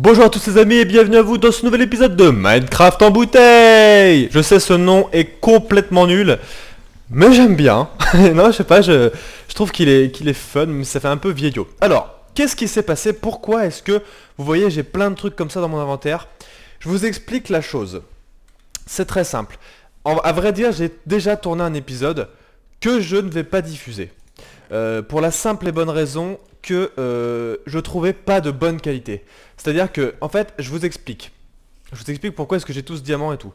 Bonjour à tous les amis et bienvenue à vous dans ce nouvel épisode de Minecraft en bouteille. Je sais, ce nom est complètement nul, mais j'aime bien. Non, je sais pas, je trouve qu'il est fun, mais ça fait un peu vieillot. Alors, qu'est-ce qui s'est passé? Pourquoi est-ce que, vous voyez, j'ai plein de trucs comme ça dans mon inventaire? Je vous explique la chose. C'est très simple. À vrai dire, j'ai déjà tourné un épisode que je ne vais pas diffuser. Pour la simple et bonne raison que je trouvais pas de bonne qualité. C'est-à-dire que, en fait, je vous explique. Je vous explique pourquoi est-ce que j'ai tout ce diamant et tout.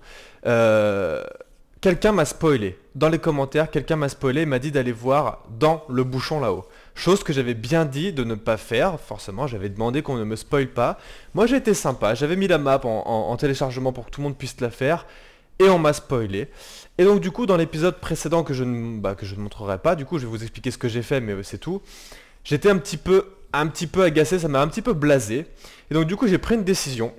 Quelqu'un m'a spoilé. Dans les commentaires, quelqu'un m'a spoilé et m'a dit d'aller voir dans le bouchon là-haut. Chose que j'avais bien dit de ne pas faire. Forcément, j'avais demandé qu'on ne me spoile pas. Moi, j'ai été sympa. J'avais mis la map en téléchargement pour que tout le monde puisse la faire. Et on m'a spoilé. Et donc du coup dans l'épisode précédent que je ne montrerai pas, du coup je vais vous expliquer ce que j'ai fait, mais c'est tout. J'étais un petit peu agacé, ça m'a un petit peu blasé. Et donc du coup j'ai pris une décision.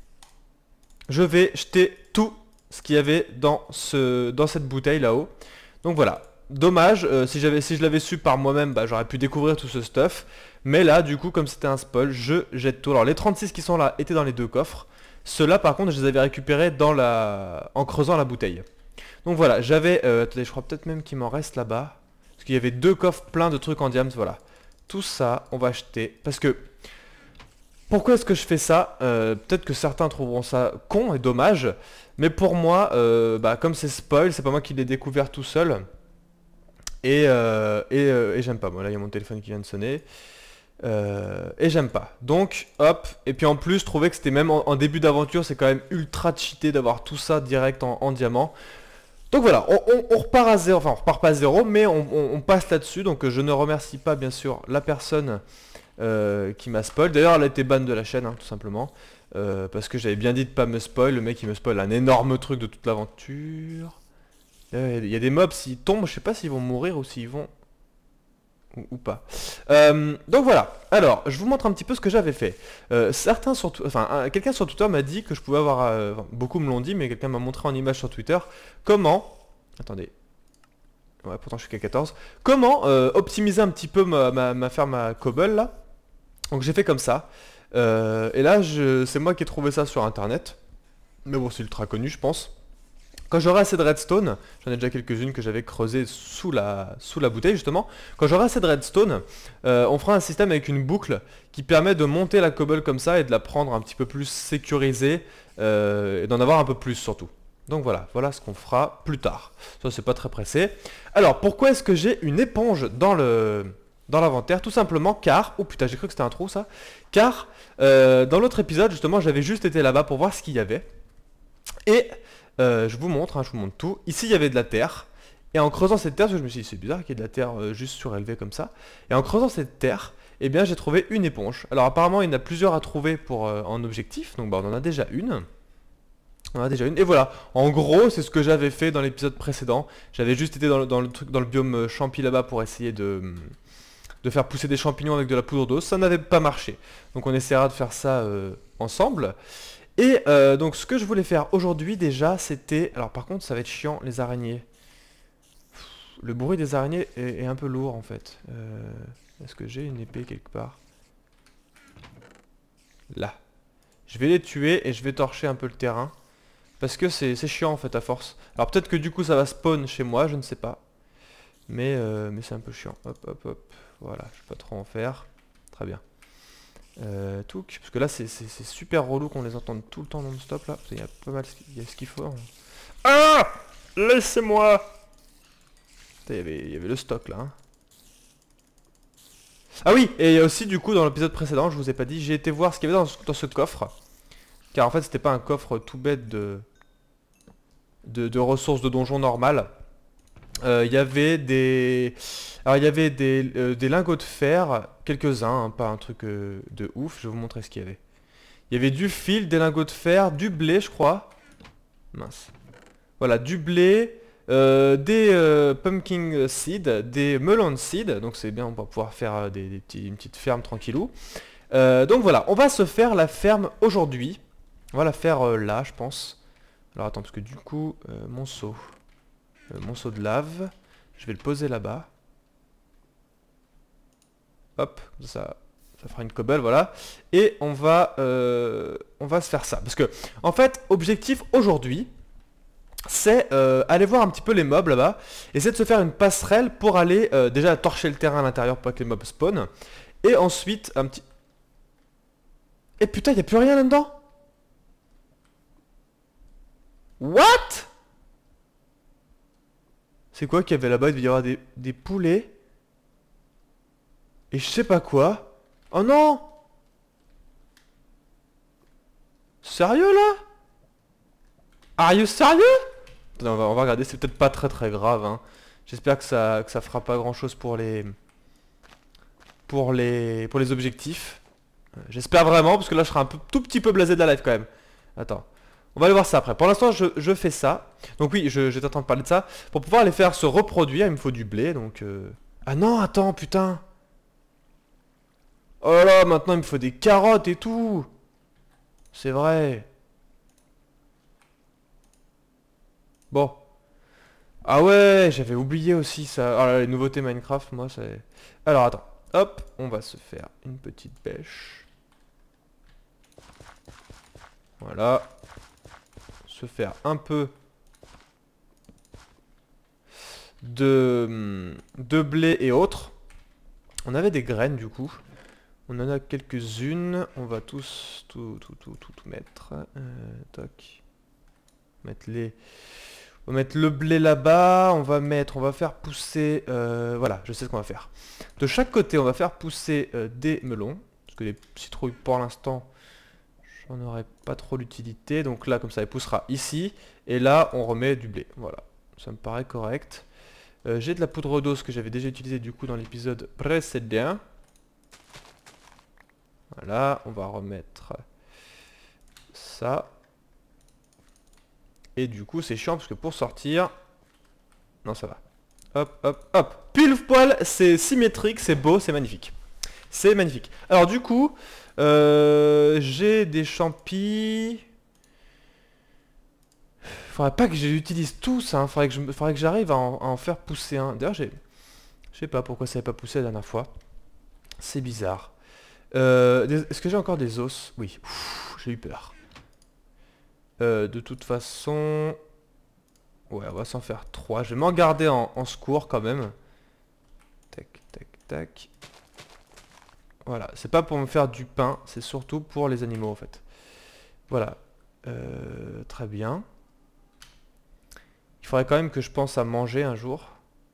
Je vais jeter tout ce qu'il y avait dans cette bouteille là-haut. Donc voilà. Dommage, si je l'avais su par moi-même, j'aurais pu découvrir tout ce stuff. Mais là du coup comme c'était un spoil, je jette tout. Alors les 36 qui sont là étaient dans les deux coffres. Ceux-là par contre je les avais récupérés en creusant la bouteille. Donc voilà, j'avais, attendez, je crois peut-être même qu'il m'en reste là-bas. Parce qu'il y avait deux coffres pleins de trucs en diams, voilà. Tout ça, on va acheter. Parce que, pourquoi est-ce que je fais ça? Peut-être que certains trouveront ça con et dommage. Mais pour moi, comme c'est spoil, c'est pas moi qui l'ai découvert tout seul. Et j'aime pas. Bon là, il y a mon téléphone qui vient de sonner. Et j'aime pas. Donc, hop. Et puis en plus, je trouvais que c'était même en début d'aventure, c'est quand même ultra cheaté d'avoir tout ça direct en diamant. Donc voilà, on repart à zéro, enfin on repart pas à zéro, mais on passe là-dessus. Donc je ne remercie pas bien sûr la personne qui m'a spoil. D'ailleurs elle a été ban de la chaîne, tout simplement. Parce que j'avais bien dit de pas me spoil. Le mec il me spoil un énorme truc de toute l'aventure. Il y a des mobs, s'ils tombent, je sais pas s'ils vont mourir ou s'ils vont... Ou pas. Donc voilà, alors je vous montre un petit peu ce que j'avais fait. Quelqu'un sur Twitter m'a dit que je pouvais avoir, beaucoup me l'ont dit, mais quelqu'un m'a montré en image sur Twitter comment, attendez, ouais pourtant je suis qu'à 14, comment optimiser un petit peu ma ferme à cobble là. Donc j'ai fait comme ça, et là c'est moi qui ai trouvé ça sur internet, mais bon c'est ultra connu je pense. Quand j'aurai assez de redstone, j'en ai déjà quelques-unes que j'avais creusées sous la bouteille justement. Quand j'aurai assez de redstone, on fera un système avec une boucle qui permet de monter la cobble comme ça et de la prendre un petit peu plus sécurisée et d'en avoir un peu plus surtout. Donc voilà ce qu'on fera plus tard. Ça c'est pas très pressé. Alors pourquoi est-ce que j'ai une éponge dans l'inventaire? Tout simplement car... Oh putain j'ai cru que c'était un trou ça. Car dans l'autre épisode justement j'avais juste été là-bas pour voir ce qu'il y avait. Et... je vous montre tout. Ici il y avait de la terre. Et en creusant cette terre, parce que je me suis dit c'est bizarre qu'il y ait de la terre juste surélevée comme ça. Et en creusant cette terre, eh bien j'ai trouvé une éponge. Alors apparemment il y en a plusieurs à trouver en objectif. Donc on en a déjà une. Et voilà, en gros c'est ce que j'avais fait dans l'épisode précédent. J'avais juste été dans le biome champi là-bas pour essayer de faire pousser des champignons avec de la poudre d'eau. Ça n'avait pas marché. Donc on essaiera de faire ça ensemble. Et donc ce que je voulais faire aujourd'hui déjà c'était... Alors par contre ça va être chiant les araignées. Le bruit des araignées est un peu lourd en fait. Est-ce que j'ai une épée quelque part? Là. Je vais les tuer et je vais torcher un peu le terrain. Parce que c'est chiant en fait à force. Alors peut-être que du coup ça va spawn chez moi, je ne sais pas. Mais c'est un peu chiant. Hop hop hop. Voilà, je vais pas trop en faire. Très bien. Parce que là c'est super relou qu'on les entende tout le temps non-stop là. Il y a pas mal ce qu'il faut. Hein. Ah, laissez-moi. Il y avait le stock là. Hein. Ah oui, et aussi du coup dans l'épisode précédent, je vous ai pas dit, j'ai été voir ce qu'il y avait dans ce coffre. Car en fait c'était pas un coffre tout bête de ressources de donjon normal. Il y avait des... Alors il y avait des lingots de fer, quelques-uns, hein, pas un truc de ouf, je vais vous montrer ce qu'il y avait. Il y avait du fil, des lingots de fer, du blé je crois. Mince. Voilà, du blé, des pumpkin seeds, des melon seeds, donc c'est bien, on va pouvoir faire une petite ferme tranquillou. Donc voilà, on va se faire la ferme aujourd'hui. On va la faire là je pense. Alors attends, parce que du coup, mon seau de lave, je vais le poser là-bas. Hop, Ça fera une cobble, voilà. Et on va se faire ça. Parce que, en fait, objectif aujourd'hui, c'est aller voir un petit peu les mobs là-bas. Essayer de se faire une passerelle pour aller déjà torcher le terrain à l'intérieur pour que les mobs spawnent. Et ensuite, un petit... Et putain, y a plus rien là-dedans? What? C'est quoi qu'il y avait là-bas? Il devait y avoir des poulets. Et je sais pas quoi. Oh non! Sérieux là? Are you sérieux? Attendez, on va regarder, c'est peut-être pas très grave, hein. J'espère que ça fera pas grand chose pour les objectifs. J'espère vraiment, parce que là je serai un tout petit peu blasé de la live quand même. Attends. On va aller voir ça après. Pour l'instant, je fais ça. Donc oui, j'étais en train de parler de ça. Pour pouvoir les faire se reproduire, il me faut du blé, donc... Ah non, attends, putain. Oh là là, maintenant il me faut des carottes et tout. C'est vrai. Bon. Ah ouais, j'avais oublié aussi ça. Ah là, les nouveautés Minecraft, moi, c'est... Alors, attends. Hop, on va se faire une petite pêche. Voilà. Se faire un peu de blé et autres. On avait des graines du coup. On en a quelques-unes. On va tout mettre. Toc. On va mettre le blé là-bas. On va faire pousser... voilà, je sais ce qu'on va faire. De chaque côté, on va faire pousser des melons. Parce que les citrouilles, pour l'instant... J'en aurai pas trop l'utilité, donc là comme ça elle poussera ici, et là on remet du blé, voilà, ça me paraît correct. J'ai de la poudre d'os que j'avais déjà utilisée du coup dans l'épisode précédent. Voilà, on va remettre ça. Et du coup c'est chiant parce que pour sortir... Non ça va. Hop, hop, hop. Pile poil, c'est symétrique, c'est beau, c'est magnifique. C'est magnifique. Alors du coup... j'ai des champis. Faudrait pas que je les utilise tous, hein. Faudrait que j'arrive à en faire pousser un. D'ailleurs, je sais pas pourquoi ça n'avait pas poussé la dernière fois. C'est bizarre. Est-ce que j'ai encore des os? Oui. J'ai eu peur. De toute façon... Ouais, on va s'en faire 3. Je vais m'en garder en secours quand même. Tac, tac, tac. Voilà, c'est pas pour me faire du pain, c'est surtout pour les animaux en fait. Voilà, très bien. Il faudrait quand même que je pense à manger un jour.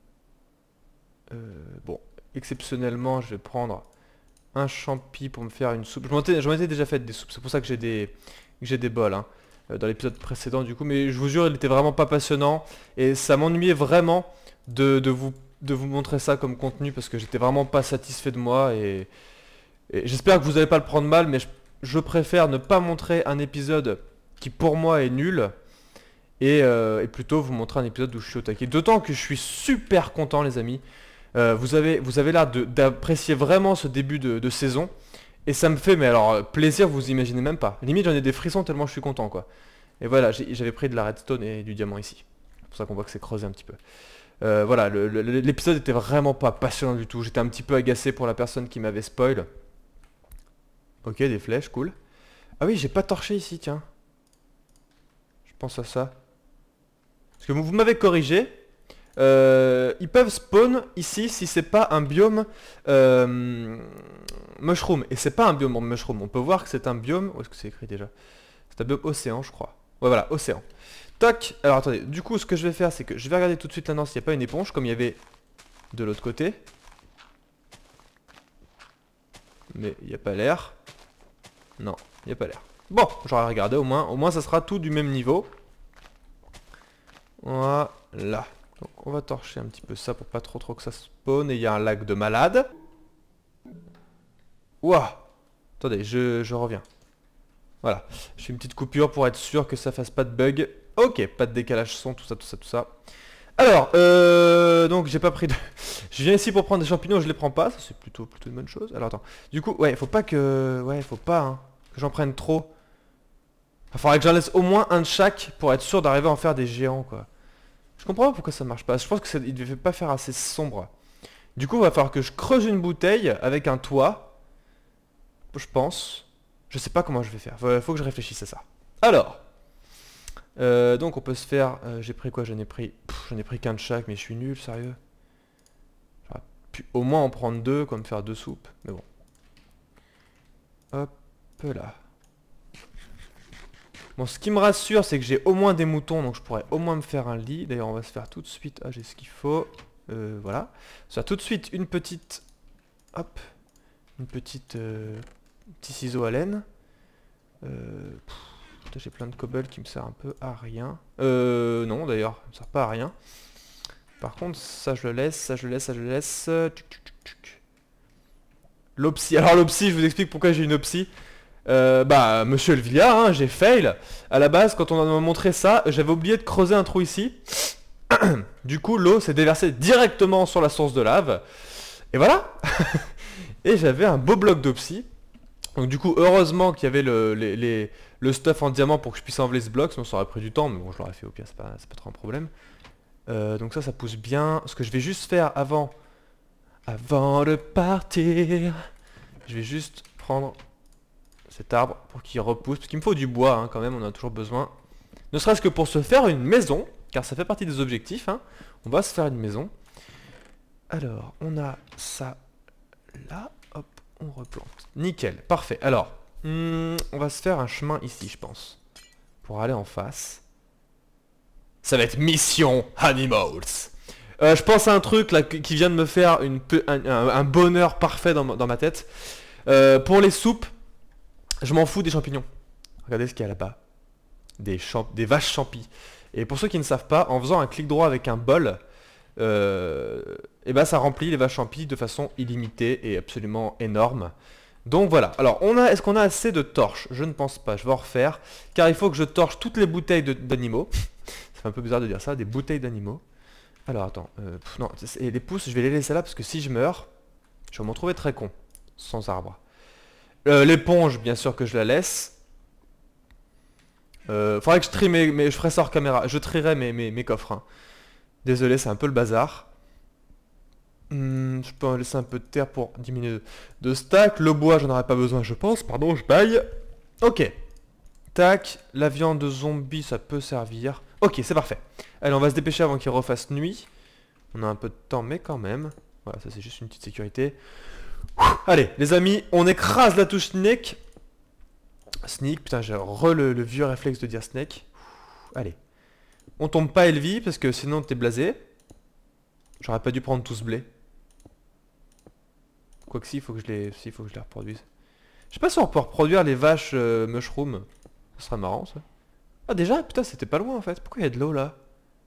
Bon, exceptionnellement, je vais prendre un champi pour me faire une soupe. Je m'en étais déjà fait des soupes, c'est pour ça que j'ai des bols, hein, dans l'épisode précédent du coup. Mais je vous jure, il était vraiment pas passionnant. Et ça m'ennuyait vraiment de vous montrer ça comme contenu, parce que j'étais vraiment pas satisfait de moi. Et j'espère que vous n'allez pas le prendre mal, mais je préfère ne pas montrer un épisode qui pour moi est nul, et plutôt vous montrer un épisode où je suis au taquet. D'autant que je suis super content les amis. Vous avez l'air d'apprécier vraiment ce début de saison, et ça me fait, mais alors, plaisir, vous imaginez même pas. Limite j'en ai des frissons tellement je suis content quoi. Et voilà, j'avais pris de la redstone et du diamant ici. C'est pour ça qu'on voit que c'est creusé un petit peu. Voilà, l'épisode était vraiment pas passionnant du tout. J'étais un petit peu agacé pour la personne qui m'avait spoil. Ok, des flèches, cool. Ah oui, j'ai pas torché ici, tiens. Je pense à ça. Parce que vous m'avez corrigé. Ils peuvent spawn ici si c'est pas un biome mushroom. Et c'est pas un biome mushroom. On peut voir que c'est un biome... Où est-ce que c'est écrit déjà? C'est un biome océan, je crois. Ouais, voilà, océan. Toc. Alors attendez, du coup ce que je vais faire, c'est que je vais regarder tout de suite là-dedans s'il n'y a pas une éponge, comme il y avait de l'autre côté. Mais il n'y a pas l'air. Non, il n'y a pas l'air. Bon, j'aurais regardé au moins ça sera tout du même niveau. Voilà. Donc on va torcher un petit peu ça pour pas trop que ça spawn. Et il y a un lac de malade. Ouah. Attendez, je reviens. Voilà, je fais une petite coupure pour être sûr que ça fasse pas de bug. Ok, pas de décalage son, tout ça. Alors, donc j'ai pas pris de... Je viens ici pour prendre des champignons, je les prends pas, ça c'est plutôt une bonne chose. Alors attends, du coup, ouais, faut pas que... Ouais, faut pas, hein, que j'en prenne trop. Il faudrait que j'en laisse au moins un de chaque pour être sûr d'arriver à en faire des géants, quoi. Je comprends pas pourquoi ça marche pas, je pense que il devait pas faire assez sombre. Du coup, il va falloir que je creuse une bouteille avec un toit. je pense. Je sais pas comment je vais faire. Faut que je réfléchisse à ça. Alors. Donc on peut se faire... j'ai pris quoi? J'en ai pris qu'un de chaque, mais je suis nul, sérieux. J'aurais pu au moins en prendre deux, comme faire deux soupes. Mais bon. Hop là. Bon, ce qui me rassure, c'est que j'ai au moins des moutons, donc je pourrais au moins me faire un lit. D'ailleurs, on va se faire tout de suite... Ah, j'ai ce qu'il faut. Voilà. On va se faire tout de suite une petite... Hop. Une petite... petit ciseau à laine. J'ai plein de cobble qui me sert un peu à rien. Non, d'ailleurs, ça me sert pas à rien. Par contre, ça je le laisse, ça je le laisse, ça je le laisse. L'opsie. Alors l'opsie, je vous explique pourquoi j'ai une opsie. Bah, monsieur Elvilla, hein, j'ai fail. À la base, quand on m'a montré ça, j'avais oublié de creuser un trou ici. Du coup, l'eau s'est déversée directement sur la source de lave. Et voilà. Et j'avais un beau bloc d'opsie. Donc du coup, heureusement qu'il y avait le stuff en diamant pour que je puisse enlever ce bloc, sinon ça aurait pris du temps, mais bon, je l'aurais fait au pire, c'est pas trop un problème. Donc ça pousse bien. Ce que je vais juste faire avant de partir, je vais juste prendre cet arbre pour qu'il repousse, parce qu'il me faut du bois, hein, quand même, on en a toujours besoin. Ne serait-ce que pour se faire une maison, car ça fait partie des objectifs, hein. On va se faire une maison. Alors, on a ça là, hop, on replante. Nickel, parfait. Alors, on va se faire un chemin ici, je pense, pour aller en face. Ça va être Mission Animals. Je pense à un truc là qui vient de me faire un bonheur parfait dans ma tête. Pour les soupes, je m'en fous des champignons. Regardez ce qu'il y a là-bas. Des vaches champis. Et pour ceux qui ne savent pas, en faisant un clic droit avec un bol, et ben ça remplit les vaches champis de façon illimitée et absolument énorme. Donc voilà. Alors, est-ce qu'on a assez de torches? Je ne pense pas. Je vais en refaire. Car il faut que je torche toutes les bouteilles d'animaux. C'est un peu bizarre de dire ça, des bouteilles d'animaux. Alors attends, non, et les pousses, je vais les laisser là parce que si je meurs, je vais m'en trouver très con, sans arbre. L'éponge, bien sûr que je la laisse. Faudrait que je trie je ferai ça hors caméra, je trierai mes coffres. Hein. Désolé, c'est un peu le bazar. Je peux en laisser un peu de terre pour diminuer de stack. Le bois, j'en aurais pas besoin, je pense. Pardon, je baille. Ok. Tac, la viande de zombie, ça peut servir. Ok, c'est parfait. Allez, on va se dépêcher avant qu'il refasse nuit. On a un peu de temps, mais quand même. Voilà, ça c'est juste une petite sécurité. Allez, les amis, on écrase la touche Snake. Sneak, putain, j'ai le vieux réflexe de dire Snake. Allez. On tombe pas Elvie, parce que sinon t'es blasé. J'aurais pas dû prendre tout ce blé. Quoique si, il faut que je les reproduise. Je sais pas si on peut reproduire les vaches mushroom. Ça serait marrant, ça. Ah déjà, putain, c'était pas loin en fait. Pourquoi il y a de l'eau là?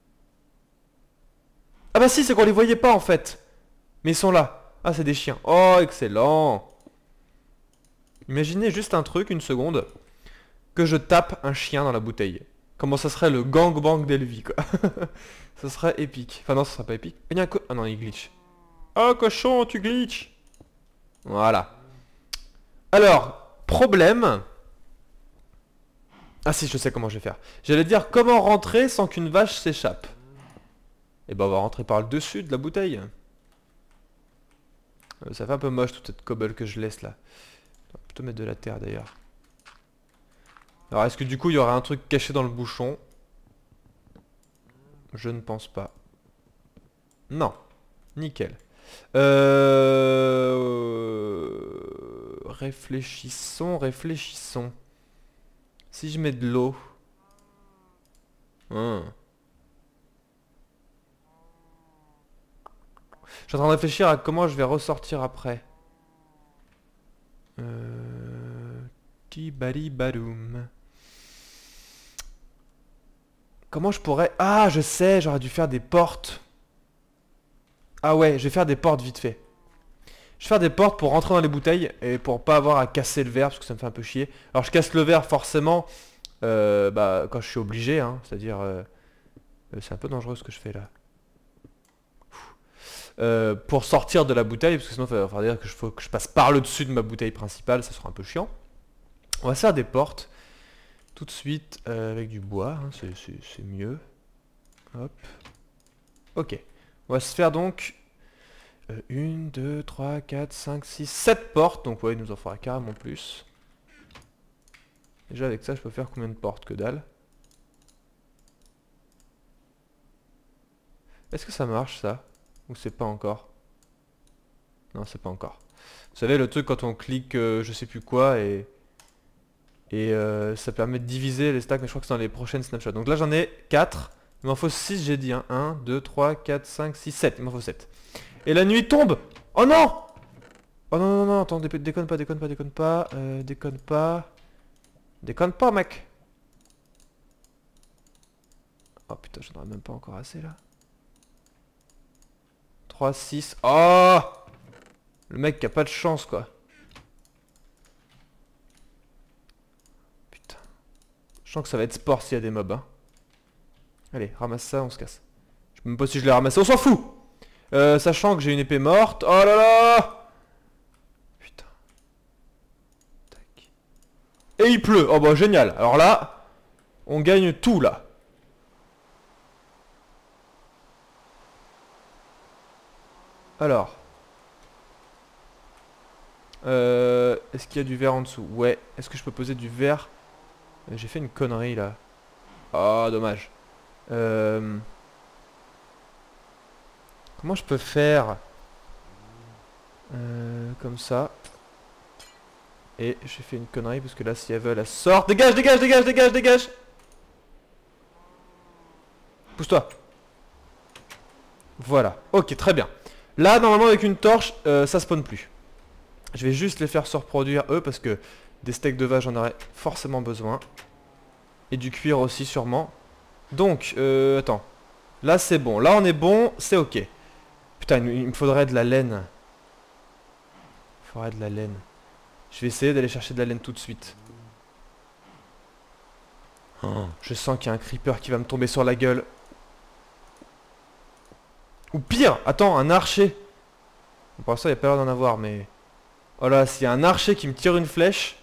Ah bah si, c'est qu'on les voyait pas en fait. Mais ils sont là. Ah, c'est des chiens. Oh, excellent. Imaginez juste un truc, une seconde. Que je tape un chien dans la bouteille. Comment ça serait le gangbang d'Elvie, quoi. Ça serait épique. Enfin non, ça serait pas épique. Il y a un ah non, il glitch. Oh, cochon, tu glitch. Voilà. Alors, problème... Ah si, je sais comment je vais faire. J'allais dire comment rentrer sans qu'une vache s'échappe. Et ben on va rentrer par le dessus de la bouteille. Ça fait un peu moche toute cette cobble que je laisse là. On va plutôt mettre de la terre d'ailleurs. Alors est-ce que du coup il y aura un truc caché dans le bouchon? Je ne pense pas. Non. Nickel. Réfléchissons. Si je mets de l'eau... Je suis en train de réfléchir à comment je vais ressortir après. Tibali-badoum. Comment je pourrais... Ah, je sais, j'aurais dû faire des portes. Ah ouais, je vais faire des portes vite fait. Je vais faire des portes pour rentrer dans les bouteilles et pour pas avoir à casser le verre parce que ça me fait un peu chier. Alors je casse le verre forcément bah, quand je suis obligé, hein, c'est-à-dire... c'est un peu dangereux ce que je fais là. Pour sortir de la bouteille, parce que sinon il va falloir dire que faut que je passe par le dessus de ma bouteille principale, ça sera un peu chiant. On va faire des portes tout de suite avec du bois, hein, c'est mieux. Hop. Ok. On va se faire donc 1, 2, 3, 4, 5, 6, 7 portes. Donc ouais, il nous en fera carrément plus. Déjà avec ça, je peux faire combien de portes? Que dalle. Est-ce que ça marche ça? Ou c'est pas encore? Non, c'est pas encore. Vous savez le truc quand on clique je sais plus quoi et ça permet de diviser les stacks, mais je crois que c'est dans les prochaines snapshots. Donc là j'en ai 4. Il m'en faut 6, j'ai dit. Hein. 1, 2, 3, 4, 5, 6, 7. Il m'en faut 7. Et la nuit tombe! Oh non! Oh non, non, non, attends, déconne pas, déconne pas, déconne pas. Déconne pas. Déconne pas, mec! Oh putain, j'en aurais même pas encore assez là. 3, 6. Oh! Le mec qui a pas de chance, quoi. Putain. Je sens que ça va être sport s'il y a des mobs, hein. Allez, ramasse ça, on se casse. Je sais même pas si je l'ai ramassé, on s'en fout! Sachant que j'ai une épée morte. Oh là là! Putain. Tac. Et il pleut. Oh bah génial. Alors là, on gagne tout là. Alors. Est-ce qu'il y a du verre en dessous? Ouais. Est-ce que je peux poser du verre? J'ai fait une connerie là. Oh, dommage. Comment je peux faire? Comme ça. Et j'ai fait une connerie parce que là, si elle veut, elle sort. Dégage, dégage, dégage, dégage, dégage! Pousse-toi. Voilà. Ok, très bien. Là, normalement, avec une torche, ça spawn plus. Je vais juste les faire se reproduire, eux, parce que des steaks de vache, j'en aurais forcément besoin. Et du cuir aussi, sûrement. Donc, attends. Là, c'est bon. Là, on est bon. C'est ok. Putain, il me faudrait de la laine. Il faudrait de la laine. Je vais essayer d'aller chercher de la laine tout de suite. Oh, je sens qu'il y a un creeper qui va me tomber sur la gueule. Ou pire, attends, un archer. Pour l'instant, il n'y a pas l'air d'en avoir, mais... Oh là, s'il y a un archer qui me tire une flèche...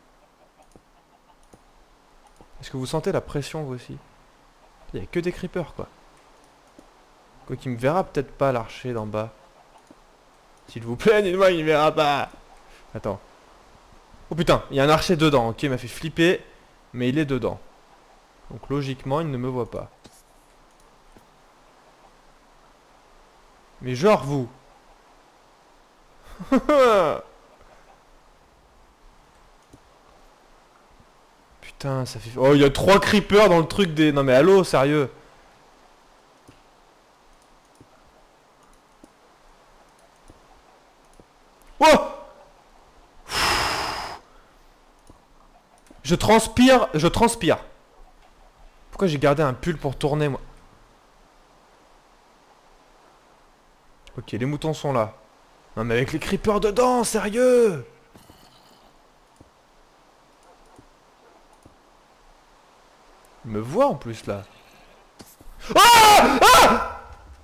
Est-ce que vous sentez la pression, vous aussi? Il n'y a que des creepers, quoi. Quoi qu'il me verra peut-être pas, l'archer d'en bas. S'il vous plaît, dites-moi, il me verra pas. Attends. Oh putain, il y a un archer dedans, ok, il m'a fait flipper. Mais il est dedans. Donc logiquement, il ne me voit pas. Mais genre, vous... Putain, ça fait... Oh, il y a 3 creepers dans le truc des... Non mais allô, sérieux. Oh! Je transpire, je transpire. Pourquoi j'ai gardé un pull pour tourner, moi? Ok, les moutons sont là. Non mais avec les creepers dedans, sérieux! Il me voit en plus là. Ah! Ah!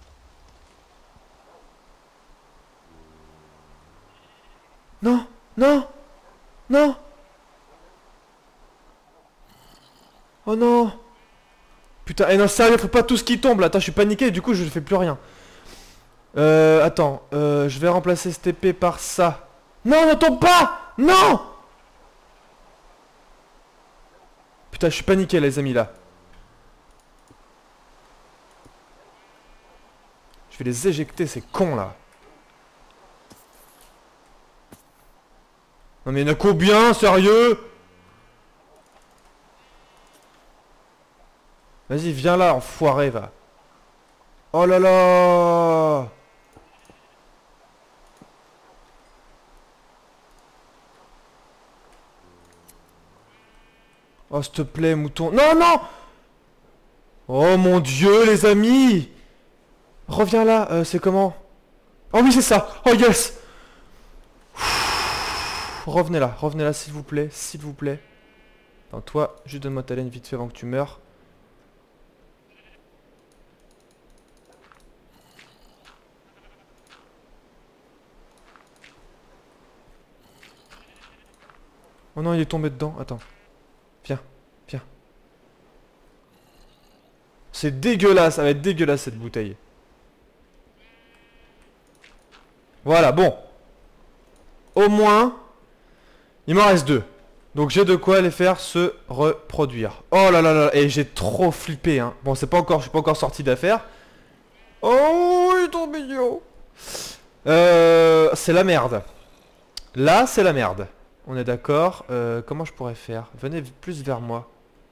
Non! Non! Non! Oh non! Putain, eh non, sérieux, faut pas tout ce qui tombe là. Attends, je suis paniqué, du coup je fais plus rien. Attends, je vais remplacer cette épée par ça. Non, ne tombe pas! Non! Putain, je suis paniqué les amis là. Je vais les éjecter, ces cons là. Non mais il y en a combien, sérieux? Vas-y, viens là, enfoiré, va. Oh là là! Oh, s'il te plaît, mouton. Non, non! Oh mon dieu, les amis! Reviens là, c'est comment? Oh oui, c'est ça! Oh yes! Revenez là, s'il vous plaît, s'il vous plaît. Attends, toi, juste donne-moi ta laine vite fait avant que tu meurs. Oh non, il est tombé dedans, attends. Viens, viens. C'est dégueulasse, ça va être dégueulasse cette bouteille. Voilà, bon. Au moins, il m'en reste 2. Donc j'ai de quoi les faire se reproduire. Oh là là là, et j'ai trop flippé, hein. Bon, c'est pas encore, je suis pas encore sorti d'affaire. Oh, il est trop mignon. C'est la merde. Là, c'est la merde. On est d'accord. Comment je pourrais faire? Venez plus vers moi.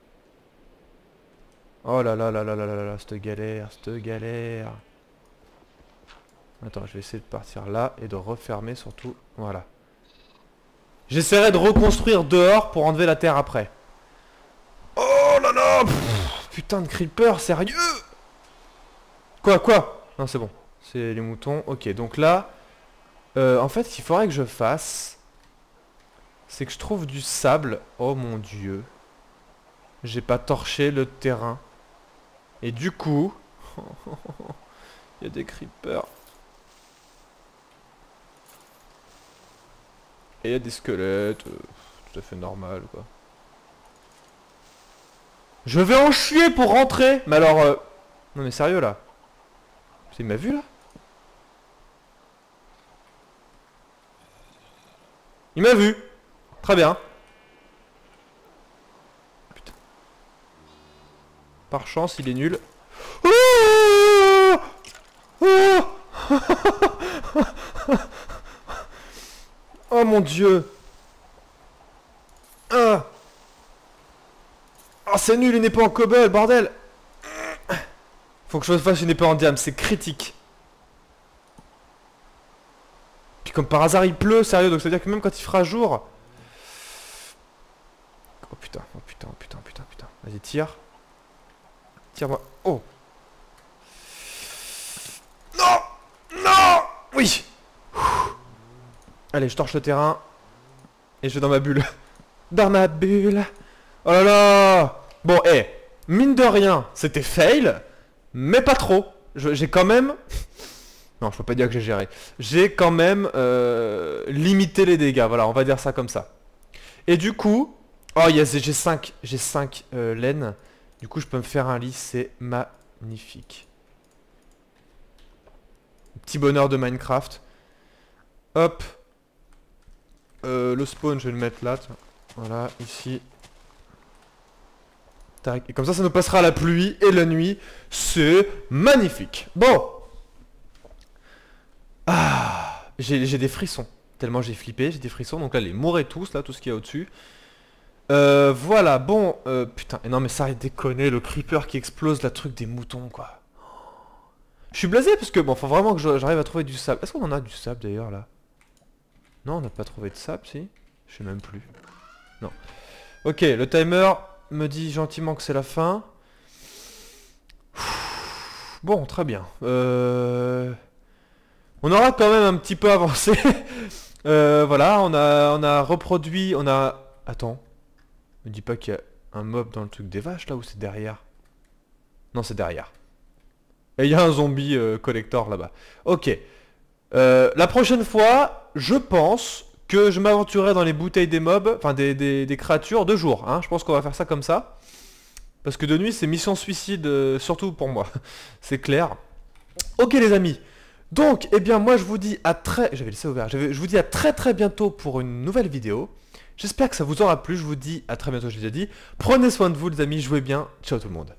Oh là là là là là là là, cette galère, cette galère. Attends, je vais essayer de partir là et de refermer surtout. Voilà. J'essaierai de reconstruire dehors pour enlever la terre après. Oh là là, putain de creeper, sérieux? Quoi? Non, c'est bon. C'est les moutons. Ok, donc là... en fait, ce qu'il faudrait que je fasse... C'est que je trouve du sable. Oh mon dieu. J'ai pas torché le terrain. Et du coup... Il y a des creepers. Et il y a des squelettes. Tout à fait normal, quoi. Je vais en chier pour rentrer. Mais alors... Non mais sérieux, là. Il m'a vu, là? Il m'a vu. Très bien. Putain. Par chance, il est nul. Oh oh oh mon dieu. Ah. Oh, c'est nul, une épée en cobble, bordel. Faut que je fasse une épée en diamant, c'est critique. Puis comme par hasard, il pleut, sérieux, donc ça veut dire que même quand il fera jour... Oh putain, oh putain, oh putain, oh putain, putain. Vas-y, tire. Tire-moi. Oh. Non. Non. Oui. Allez, je torche le terrain. Et je vais dans ma bulle. Dans ma bulle. Oh là là. Bon, mine de rien, c'était fail. Mais pas trop. J'ai quand même... Non, je peux pas dire que j'ai géré. J'ai quand même limité les dégâts. Voilà, on va dire ça comme ça. Et du coup... Oh, j'ai 5 laines. Du coup, je peux me faire un lit. C'est magnifique. Petit bonheur de Minecraft. Hop. Le spawn, je vais le mettre là. Tiens. Voilà, ici. Tac. Et comme ça nous passera la pluie et la nuit. C'est magnifique. Bon. Ah. J'ai des frissons. Tellement j'ai flippé, j'ai des frissons. Donc là, les mourrez tous, là, tout ce qu'il y a au-dessus. Voilà, bon. Putain, non mais ça arrête de déconner. Le creeper qui explose, la truc des moutons, quoi. Je suis blasé parce que, bon, faut vraiment que j'arrive à trouver du sable. Est-ce qu'on en a du sable, d'ailleurs, là? Non, on n'a pas trouvé de sable, si? Je sais même plus. Non. Ok, le timer me dit gentiment que c'est la fin. Bon, très bien. On aura quand même un petit peu avancé. Voilà, on a reproduit... On a... Attends. Me dis pas qu'il y a un mob dans le truc des vaches, là, ou c'est derrière? Non, c'est derrière. Et il y a un zombie collector, là-bas. Ok. La prochaine fois, je pense que je m'aventurerai dans les bouteilles des mobs, enfin des créatures de jour. Hein. Je pense qu'on va faire ça comme ça. Parce que de nuit, c'est mission suicide, surtout pour moi. C'est clair. Ok les amis. Donc, eh bien moi je vous dis à très... J'avais laissé ouvert. Je vous dis à très bientôt pour une nouvelle vidéo. J'espère que ça vous aura plu. Je vous dis à très bientôt, je l'ai déjà dit. Prenez soin de vous les amis, jouez bien. Ciao tout le monde.